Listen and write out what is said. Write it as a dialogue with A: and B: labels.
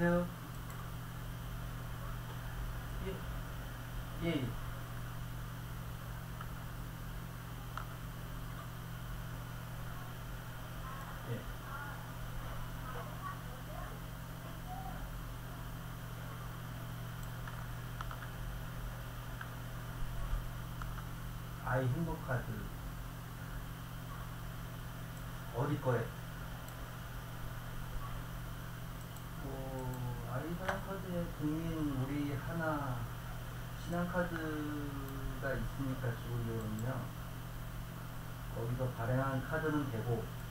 A: 여보세요? 예, 예. 예. 아이 행복카드 어디 거에? 아이사랑카드에 국민 우리 하나 신한카드가 있으니까 지원료는요. 거기서 발행한 카드는 되고